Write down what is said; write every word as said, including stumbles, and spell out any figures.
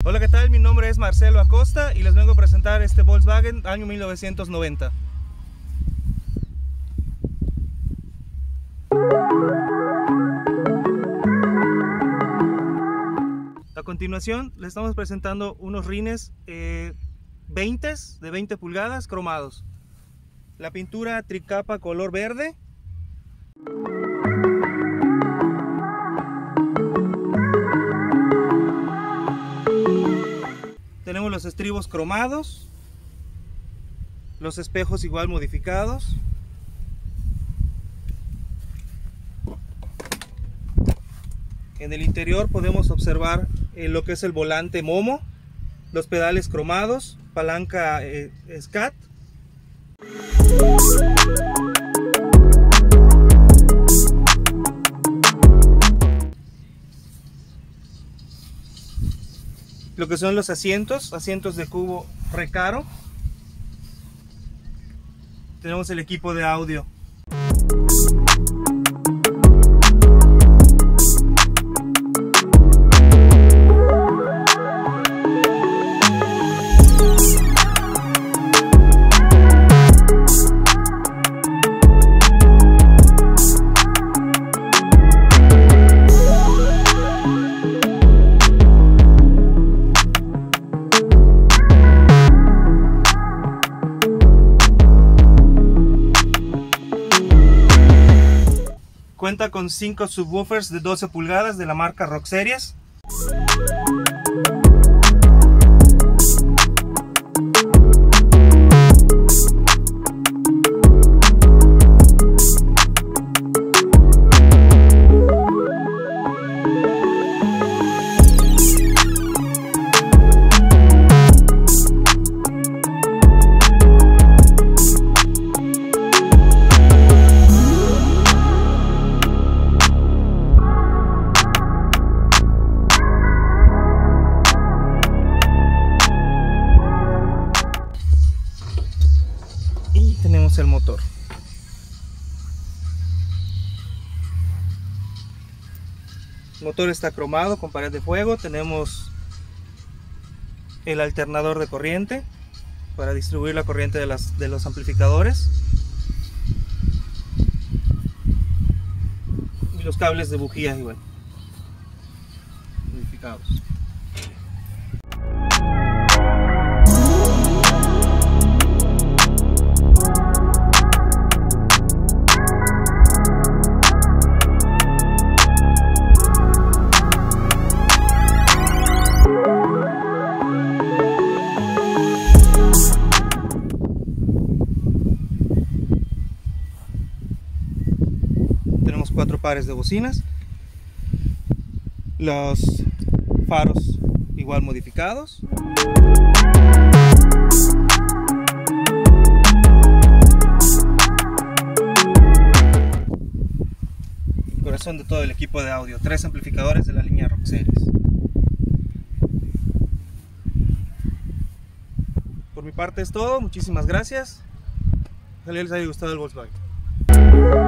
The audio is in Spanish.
Hola, ¿qué tal? Mi nombre es Marcelo Acosta y les vengo a presentar este Volkswagen año mil novecientos noventa. A continuación les estamos presentando unos rines eh, veinte de veinte pulgadas cromados. La pintura tricapa color verde. Tenemos los estribos cromados, los espejos igual modificados. En el interior podemos observar eh, lo que es el volante Momo, los pedales cromados, palanca eh, SCAT. Lo que son los asientos, asientos de cubo recaro. Tenemos el equipo de audio. Cuenta con cinco subwoofers de doce pulgadas de la marca Rock Series. Tenemos el motor. El motor está cromado con pared de fuego. Tenemos el alternador de corriente para distribuir la corriente de, las, de los amplificadores y los cables de bujía igual modificados. Tenemos cuatro pares de bocinas, los faros igual modificados, el corazón de todo el equipo de audio, tres amplificadores de la línea Rock Series. Por mi parte es todo, muchísimas gracias, ojalá les haya gustado el Volkswagen.